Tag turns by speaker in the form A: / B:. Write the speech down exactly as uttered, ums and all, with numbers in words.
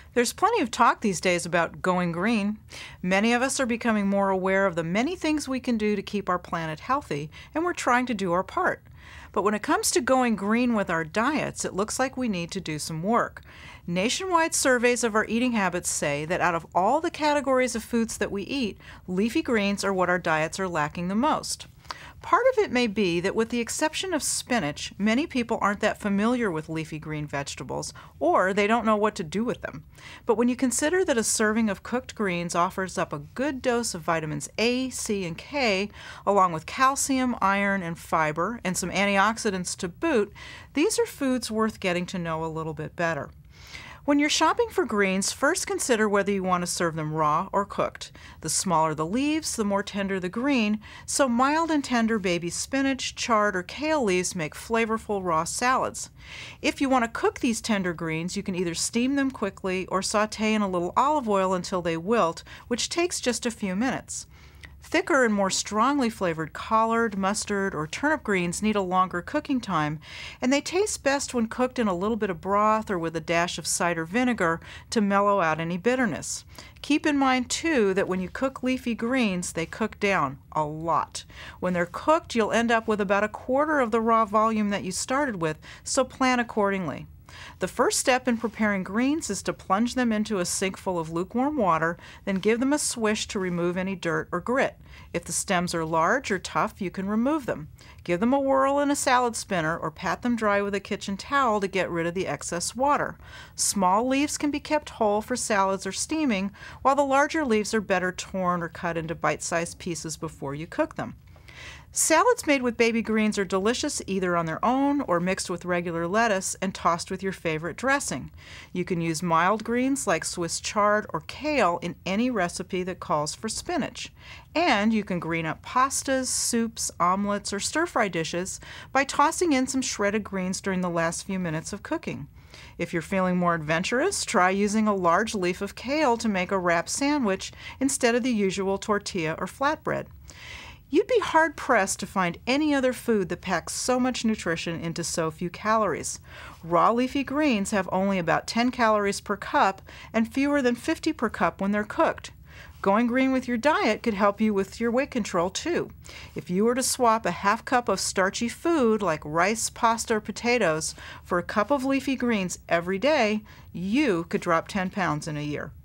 A: There's plenty of talk these days about going green. Many of us are becoming more aware of the many things we can do to keep our planet healthy, and we're trying to do our part. But when it comes to going green with our diets, it looks like we need to do some work. Nationwide surveys of our eating habits say that out of all the categories of foods that we eat, leafy greens are what our diets are lacking the most. Part of it may be that with the exception of spinach, many people aren't that familiar with leafy green vegetables, or they don't know what to do with them. But when you consider that a serving of cooked greens offers up a good dose of vitamins A, C, and K, along with calcium, iron, and fiber, and some antioxidants to boot, these are foods worth getting to know a little bit better. When you're shopping for greens, first consider whether you want to serve them raw or cooked. The smaller the leaves, the more tender the green, so mild and tender baby spinach, chard, or kale leaves make flavorful raw salads. If you want to cook these tender greens, you can either steam them quickly or saute in a little olive oil until they wilt, which takes just a few minutes. Thicker and more strongly flavored collard, mustard, or turnip greens need a longer cooking time, and they taste best when cooked in a little bit of broth or with a dash of cider vinegar to mellow out any bitterness. Keep in mind, too, that when you cook leafy greens, they cook down a lot. When they're cooked, you'll end up with about a quarter of the raw volume that you started with, so plan accordingly. The first step in preparing greens is to plunge them into a sink full of lukewarm water, then give them a swish to remove any dirt or grit. If the stems are large or tough, you can remove them. Give them a whirl in a salad spinner or pat them dry with a kitchen towel to get rid of the excess water. Small leaves can be kept whole for salads or steaming, while the larger leaves are better torn or cut into bite-sized pieces before you cook them. Salads made with baby greens are delicious either on their own or mixed with regular lettuce and tossed with your favorite dressing. You can use mild greens like Swiss chard or kale in any recipe that calls for spinach. And you can green up pastas, soups, omelets, or stir-fry dishes by tossing in some shredded greens during the last few minutes of cooking. If you're feeling more adventurous, try using a large leaf of kale to make a wrap sandwich instead of the usual tortilla or flatbread. You'd be hard-pressed to find any other food that packs so much nutrition into so few calories. Raw leafy greens have only about ten calories per cup and fewer than fifty per cup when they're cooked. Going green with your diet could help you with your weight control, too. If you were to swap a half cup of starchy food like rice, pasta, or potatoes for a cup of leafy greens every day, you could drop ten pounds in a year.